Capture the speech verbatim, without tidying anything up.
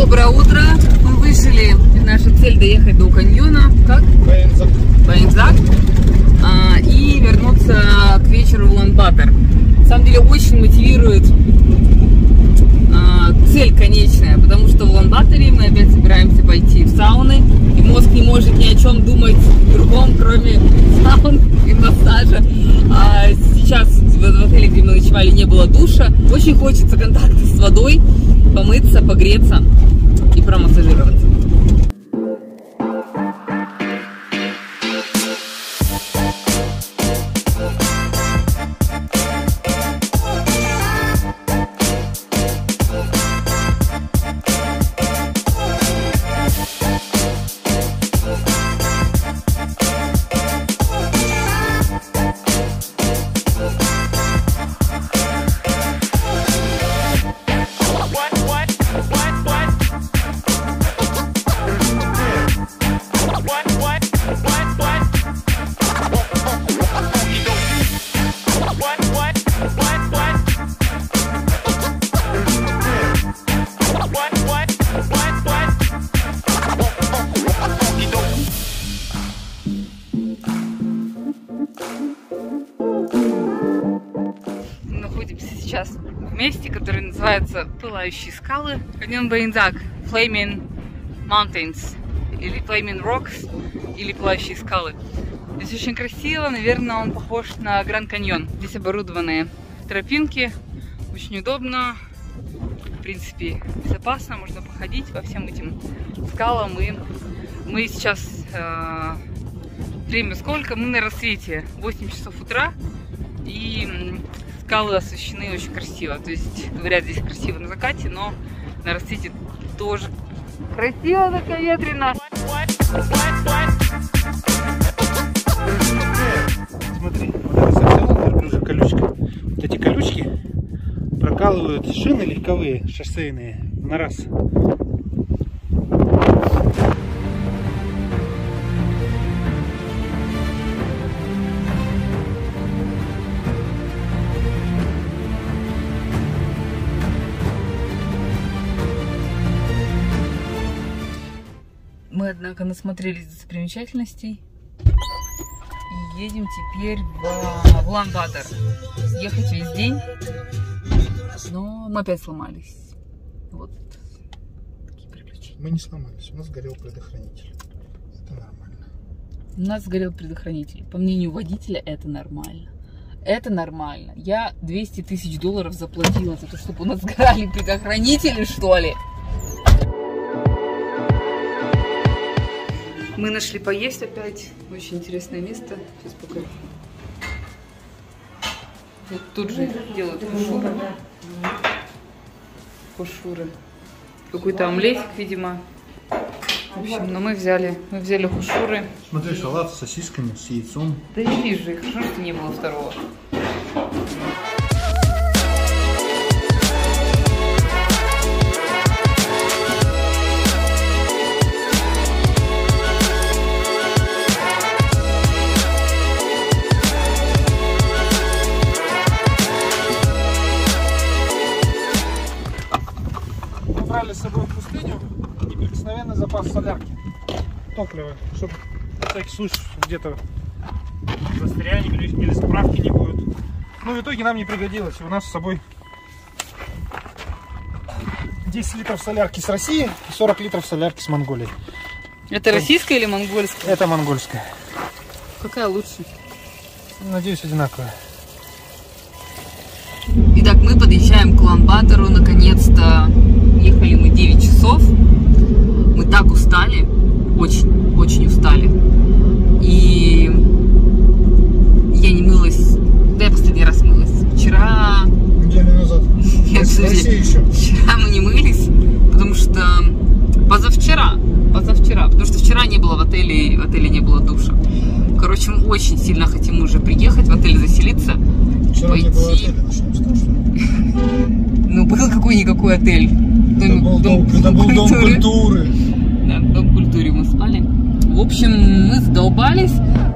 Доброе утро. Мы вышли. Наша цель доехать до каньона. Как? Баянзак. Баянзак. А, и вернуться к вечеру в Улан-Батор. На самом деле очень мотивирует а, цель конечная, потому что в Улан-Баторе мы опять собираемся пойти в сауны. И мозг не может ни о чем думать другом, кроме саун и массажа. А сейчас в, в отеле, где мы ночевали, не было душа. Очень хочется контакта с водой, помыться, погреться и промассажироваться. Сейчас в месте, которое называется Пылающие скалы, каньон Баянзак, Flaming Mountains, или Flaming Rocks, или Пылающие скалы. Здесь очень красиво, наверное, он похож на Гранд Каньон. Здесь оборудованные тропинки, очень удобно, в принципе, безопасно, можно походить по всем этим скалам. И мы сейчас, э, время сколько? Мы на рассвете, восемь часов утра, и скалы освещены очень красиво. То есть, говорят, здесь красиво на закате, но на рассвете тоже красиво, так ветрено. Смотри, вот это совсем верблюжья колючка. Вот эти колючки прокалывают шины легковые, шоссейные, на раз. Мы, однако, насмотрелись достопримечательностей и едем теперь в, в Улан-Батор. Ехать весь день, но мы опять сломались. Вот такие приключения. Мы не сломались, у нас сгорел предохранитель. Это нормально. У нас сгорел предохранитель. По мнению водителя, это нормально. Это нормально. Я двести тысяч долларов заплатила за то, чтобы у нас сгорали предохранители, что ли? Мы нашли поесть опять. Очень интересное место. Сейчас покажу. Вот тут же делают хушуры. Хушуры. Какой-то омлетик, видимо. В общем, но мы взяли, мы взяли хушуры. Смотри, салат с сосисками, с яйцом. Да не вижу их. Хорошо, что не было второго. Брали с собой в пустыню неприкосновенный запас солярки, топлива, чтобы на всякий случай где-то застрянем или, или справки не будет. Ну, в итоге нам не пригодилось. У нас с собой десять литров солярки с России и сорок литров солярки с Монголии. Это российская или монгольская? Это монгольская. Какая лучше? Надеюсь, одинаковая. Итак, мы подъезжаем к Улан-Батору. Наконец-то ехали мы девять часов. Мы так устали. Очень, очень устали. И я не мылась. Да, я последний раз мылась. Вчера... Неделю назад. Нет, еще. Вчера мы не мылись, потому что... Позавчера. Позавчера. Потому что вчера не было в отеле, в отеле не было душа. Короче, мы очень сильно хотим уже приехать в отель, заселиться. Вчера пойти. не было отеля, начнем с того, что... Ну, был какой-никакой отель. Это Дом, был дом, дом, дом, дом культуры. культуры. Да, в Дом культуры мы спали. В общем, мы задолбались.